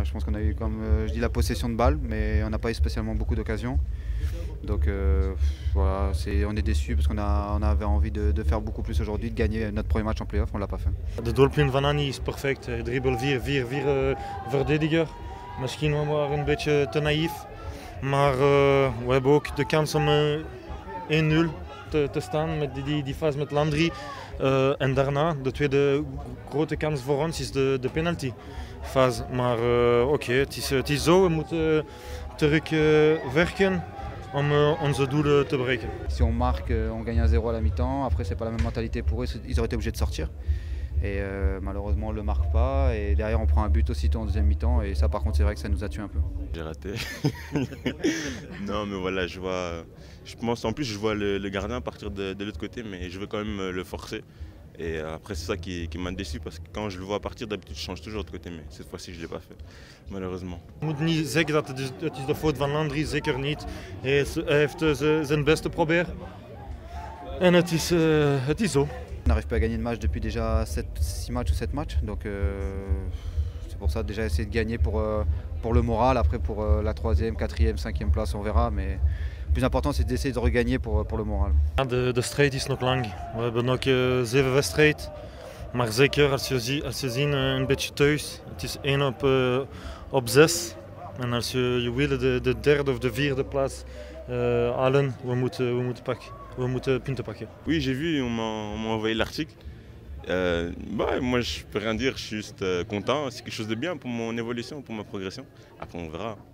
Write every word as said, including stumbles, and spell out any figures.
je pense qu'on a eu, comme euh, je dis, la possession de balle, mais on n'a pas eu spécialement beaucoup d'occasions. Donc euh, voilà, c'est, on est déçus parce qu'on a, on avait envie de, de faire beaucoup plus aujourd'hui, de gagner notre premier match en play-off, on ne l'a pas fait. De doelpunt van Annie is perfect. Hij dribbelt vier vier vier uh, verdediger. Misschien waren we een beetje te naïef. Maar uh, we hebben ook de kans om uh, één nul te, te staan met die, die, die fase met Landry. Uh, en daarna, de tweede grote kans voor ons is de, de penalty fase. Maar uh, oké, okay, het, is, het is zo, we moeten terug uh, werken om uh, onze doelen te bereiken. Si on marque, on gagne un zéro à la mi-temps. Après, c'est pas la même mentalité pour eux. Ils auraient été obligés de sortir. Et euh, malheureusement, on ne le marque pas. Et derrière, on prend un but aussitôt en deuxième mi-temps. Et ça, par contre, c'est vrai que ça nous a tué un peu. J'ai raté. Non, mais voilà, je vois. Je pense, en plus, je vois le, le gardien partir de, de l'autre côté, mais je veux quand même le forcer. Et après, c'est ça qui, qui m'a déçu parce que quand je le vois partir, d'habitude, je change toujours de côté, mais cette fois-ci, je ne l'ai pas fait, malheureusement. Je moet niet zeggen dat het is, het is de fout van Landry, zeker niet. Hij, is, hij heeft zijn best geprobeerd. En het is, uh, het is zo. On n'arrive pas à gagner de match depuis déjà six matchs ou sept matchs. Donc euh, c'est pour ça déjà essayer de gagner pour, euh, pour le moral. Après pour euh, la troisième, quatrième, cinquième place, on verra. Mais le plus important c'est d'essayer de regagner pour, pour le moral. De, de strijd is nog lang. We hebben nog uh, zeven wedstrijden. Maar zeker als je, zie, als je ziet uh, een beetje thuis. Het is één op, uh, op zes. En als je, je wil de, de derde of de vierde plaats uh, halen, we moeten, we moeten pakken. We moeten punten pakken. Oui, j'ai vu, on m'a envoyé l'article. Euh, bah, moi, je peux rien dire, je suis juste euh, content. C'est quelque chose de bien pour mon évolution, pour ma progression. Après, on verra.